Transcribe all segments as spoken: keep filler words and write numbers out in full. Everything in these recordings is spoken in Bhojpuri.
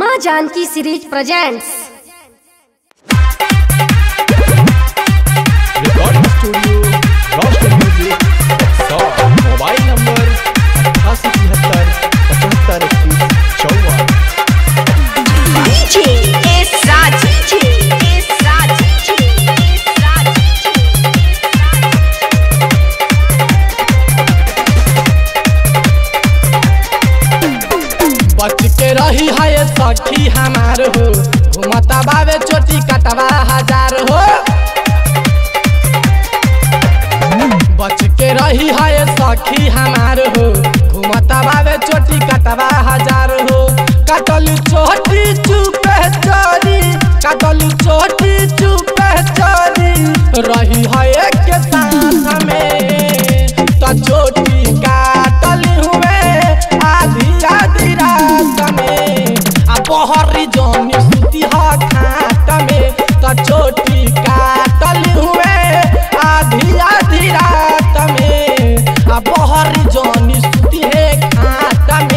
माँ Janki series presents. Recording studio Roshan music सौ मोबाइल नंबर अठासी तिहत्तर पचहत्तर इक्कीस चौवन। बच के रही है सखी हमार हो, घुमता बावे चोटी कटवा हजार हो। बच के रही है सखी हमार हो, घुमता बावे चोटी कटवा हजार हो। कटली चोटी चुपे चोरी, कटली चोटी चुपे चोरी रही है एक साथ में, तो चोटी काटली हुए आधी आधी रात में। आ बहरी जमी सुती है खाट में, तो चोटी काटली हुए आधी आधी रात में। आ बहरी जमी सुती है खाट में।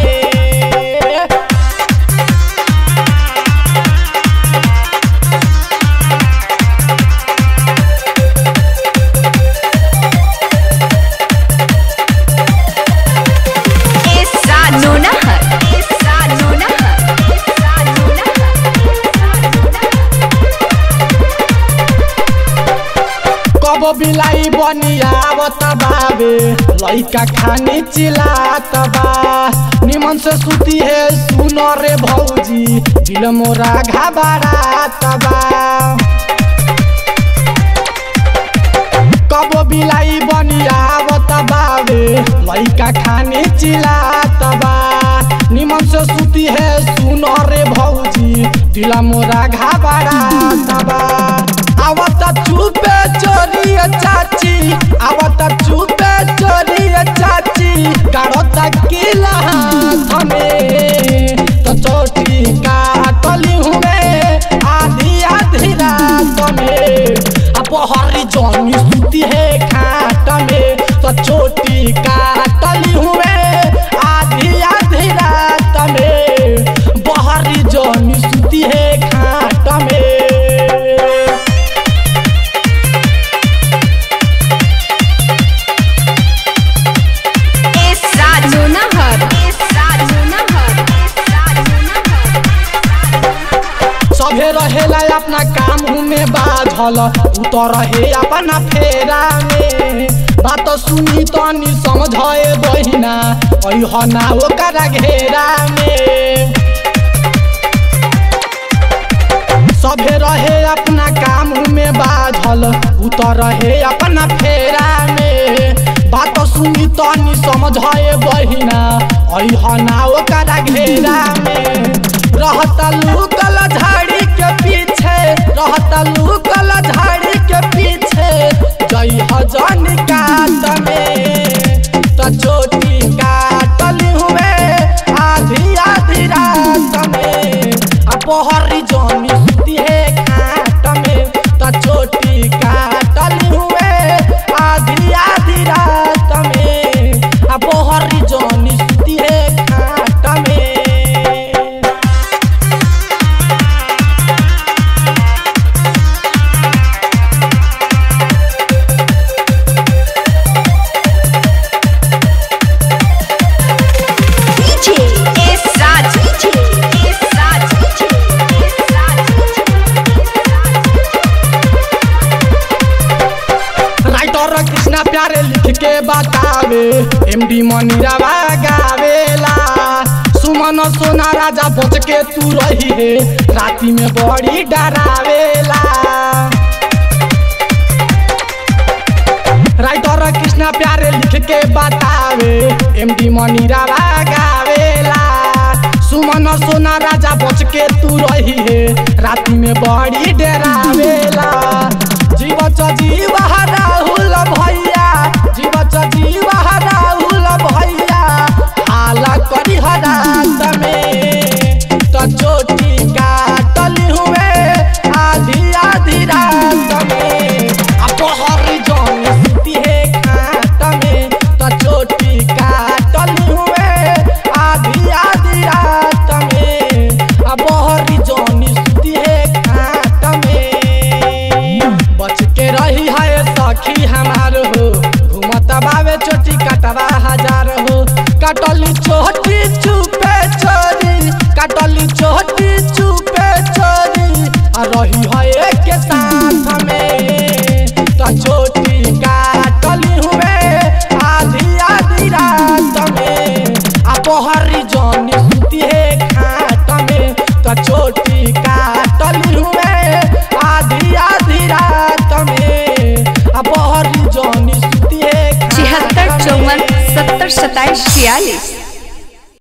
कबो बिलाई बनियावत बाबे, लइका खानी चिलात बा। निमन से सुती है सुनो रे भौजी, दिल मोरा घबरात बा। कबो बिलाई बनियावत बाबे, लइका खानी चिलात बा। निमन से सुती है सुनो रे भौजी, दिल मोरा घबरात बा। आवत चुपे चोरी चाची, आवत चुपे चोरी चाची, गाड़ो तकिला हाथ में, तो चोटी काटली हुए आधी आधी रात में। अब हरी जमी सुती है खाट में, तो चोटी काटली हुए आधी आधी रात में। बहरी जमी सुती है खाट में। सभे रहेला अपना काम में बाझल, उतर रहे अपना फेरा में। बात सुनी तनी समझे बहिना, अहना ओकरा घेरा में। सभे रहे अपना काम में बाझल, उतर रहे अपना फेरा में। बात सुनी तनी समझे बहिना, अहना ओकरा घेरा में। रहता लुकल झाड़ी के पीछे, रहता लुकल झाड़ी के पीछे, जई हजन काट में, तो चोटी काटली हुए आधी आधी रात में। आ बहरी जमी सुती है खाट में, तो चोटी काटली हुए आधी आधी रात में। आ बहरी जमी सुती है खाट में। कृष्णा प्यारे लिख के बतावे, एमडी मनीरावा गावेला। सुमन सोना राजा बच के तू रही है, राती में बड़ी डरावेला। राइटर कृष्णा प्यारे लिख के बतावे, एमडी मनीरावा गावेला। सुमन सोना राजा बच के तू रही है, राती में बड़ी डरावेला। जीवच जीवा राहुल भैया, जीवच जीवा राहुल भैया, हाला करी हरात में, तो चोटी काटली हुए आधी आधी रात में। अब हरी जमी सुती है खाट में, तो चोटी काटली हुए आधी आधी रात में। अब काटली छोटी चुपे चोरी काटली छोटी चुपे चोरी आ रही है एक साथ में तो छोटी